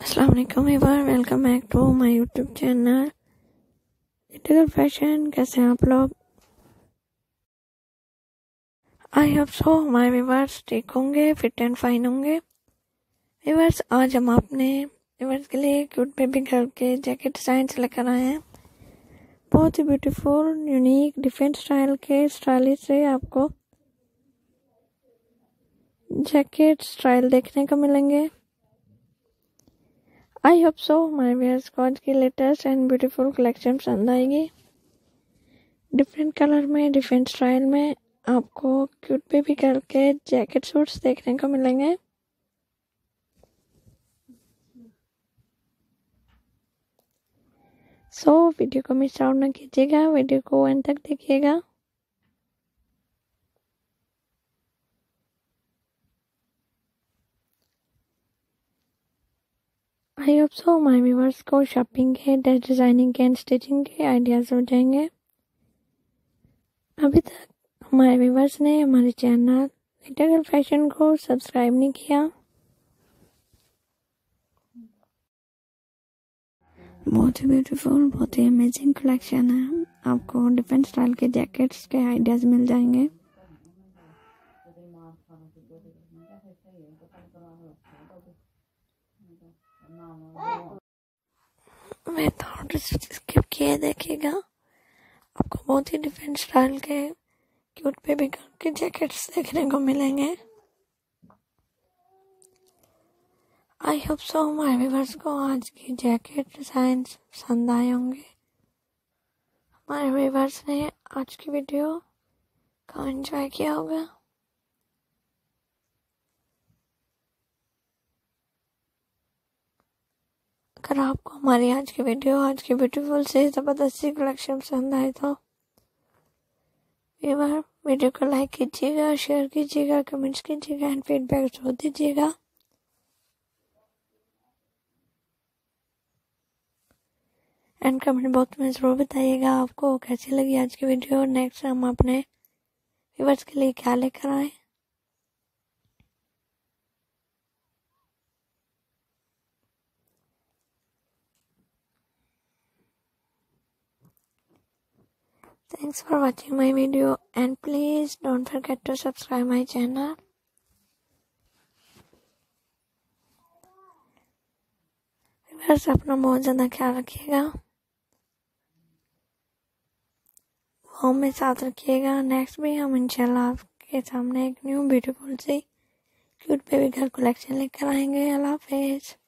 अस्सलाम वालेकुम everyone, welcome back to my YouTube channel little fashion. कैसे हैं आप लोग? आई होप सो हमारे व्यूअर्स ठीक होंगे, फिट एंड फाइन होंगे। व्यूअर्स, आज हम अपने व्यूअर्स के लिए क्यूट बेबी गर्ल के जैकेट डिजाइन लेकर आए हैं। बहुत ही ब्यूटीफुल, यूनिक, डिफरेंट स्टाइल के स्टाइलिश से आपको जैकेट स्टाइल देखने को मिलेंगे। आई होप सो हमारे व्यूअर्स को आज की लेटेस्ट एंड ब्यूटीफुल कलेक्शन पसंद आएगी। डिफरेंट कलर में, डिफरेंट स्टाइल में आपको क्यूट बेबी गर्ल के जैकेट सूट्स देखने को मिलेंगे। सो वीडियो को मिस आउट ना कीजिएगा, वीडियो को एंड तक देखिएगा। आई होप सो हमारे व्यूअर्स को शॉपिंग के, ड्रेस डिजाइनिंग के एंड स्टिचिंग के आइडियाज हो जाएंगे। अभी तक हमारे व्यूअर्स ने हमारे चैनल लिटिल फैशन को सब्सक्राइब नहीं किया। बहुत ही ब्यूटीफुल, बहुत ही अमेजिंग कलेक्शन है। आपको डिफरेंट स्टाइल के जैकेट्स के आइडियाज मिल जाएंगे। विदाउट स्किप किए देखिएगा, आपको बहुत ही डिफरेंट स्टाइल के क्यूट बेबी गर्ल के जैकेट्स देखने को मिलेंगे। आई होप सो हमारे व्यूअर्स को आज की जैकेट डिजाइन पसंद आए होंगे। हमारे व्यूअर्स ने आज की वीडियो का एंजॉय किया होगा। अगर आपको हमारी आज की वीडियो, आज की ब्यूटीफुल से ज़बरदस्ती कलेक्शन पसंद आए तो व्यूअर वीडियो को लाइक कीजिएगा, शेयर कीजिएगा, कमेंट्स कीजिएगा एंड फीडबैक जरूर दीजिएगा। एंड कमेंट बॉक्स में ज़रूर बताइएगा आपको कैसी लगी आज की वीडियो। नेक्स्ट हम अपने व्यूअर्स के लिए क्या लेकर आए। Thanks for watching my video and please don't forget to subscribe my channel. Viewers, अपना बहुत ज़्यादा ख्याल रखिएगा, वो में साथ रखिएगा। नेक्स्ट भी हम इंशाल्लाह आपके सामने एक न्यू ब्यूटीफुल सी क्यूट बेबी गर्ल कलेक्शन लेकर आएंगे। अल्लाह हाफिज़।